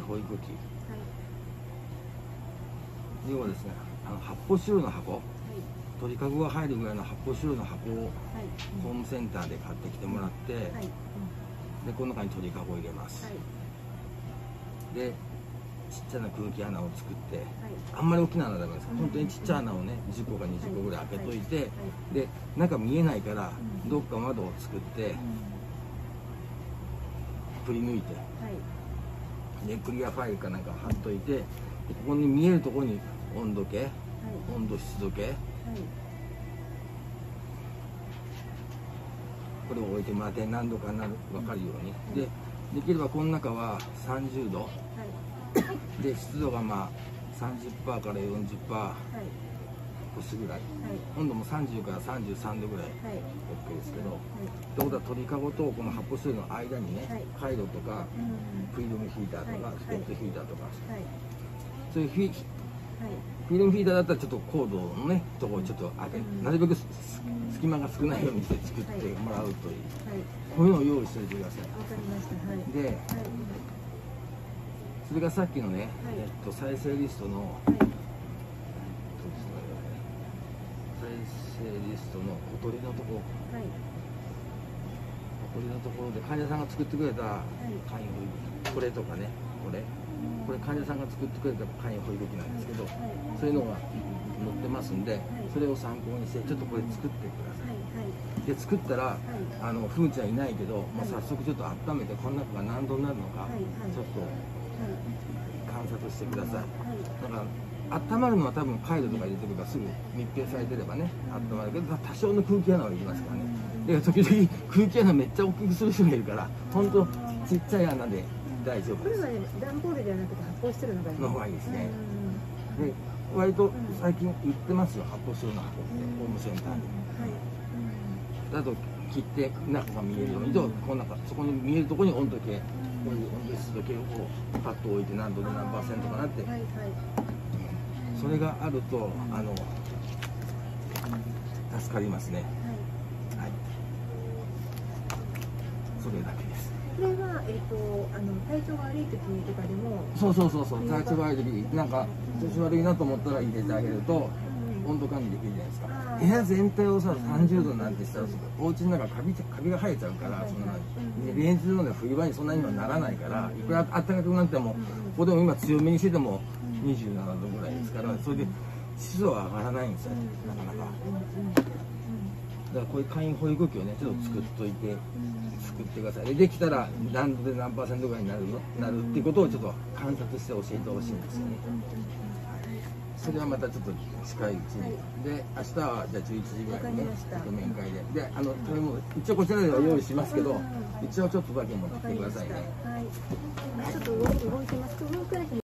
保育器、要はですね、発泡スチロールの箱、鳥かごが入るぐらいの発泡スチロールの箱をホームセンターで買ってきてもらって、でこの中に鳥かごを入れます、でちっちゃな空気穴を作って、あんまり大きな穴はダメです。本当にちっちゃい穴をね10個か20個ぐらい開けといて、で中見えないからどっか窓を作ってくり抜いて、でクリアファイルかなんか貼っといて、ここに見えるところに温度計、温度湿度計、これを置いてもらって何度かなる分かるように、でできればこの中は30度、で湿度がまあ 30% から 40% 越すぐらい、温度も30から33度ぐらい OK ですけど、ってことは鳥かごとこの発泡スチロールの間にね、回路とかフィルムヒーターとかスポットヒーターとか、そういうフィルムヒーターだったらちょっとコードのねところをちょっと開け、なるべく隙間が少ないようにして作ってもらうという、こういうのを用意しておいてください。でそれがさっきのね、再生リストの、再生リストの小鳥のところ、小鳥のところで患者さんが作ってくれた簡易保育器、これとかね、これ患者さんが作ってくれた簡易保育器なんですけど、そういうのが載ってますんで、それを参考にしてちょっとこれ作ってください。で作ったら、ふーちゃんいないけど、もう早速ちょっと温めてこの中が何度になるのか、ちょっと観察してください。だから温まるのは多分回路とか入れてくればすぐ密閉されてればね温まるけど、多少の空気穴はいりますからね。で時々空気穴めっちゃ大きくする人がいるから、本当ちっちゃい穴で大丈夫です。 これはね、段ボールではなくて発泡スチロールの方がいいですね。で割と最近売ってますよ、発泡スチロールの箱ってホームセンターに。だと切って中が見えるようにと、この中そこに見えるところに温度計、こういう温度湿度計をパッと置いて何度で何%かなって、それがあると助かりますね。はい、それだけです。 これは体調悪い時とかでも、 そう体調悪い時なんか調子悪いなと思ったら入れてあげると温度管理できるじゃないですか。部屋全体をさ30度なんてしたらお家の中カビが生えちゃうから、そんな連日のね冬場にそんなにはならないから、いくら暖かくなってもここでも今強めにしてても27度ぐらいですから、それで湿度は上がらないんですよ、なかなか。だからこういう簡易保育器をねちょっと作っといて、作ってください。できたら何度で何%ぐらいになるっていうことをちょっと観察して教えてほしいんですよね。それはまたちょっと近いうちに、で明日はじゃあ11時ぐらいにね面会で、それも一応こちらでは用意しますけど、一応ちょっとだけ持ってきてくださいね。 ちょっと動いてます。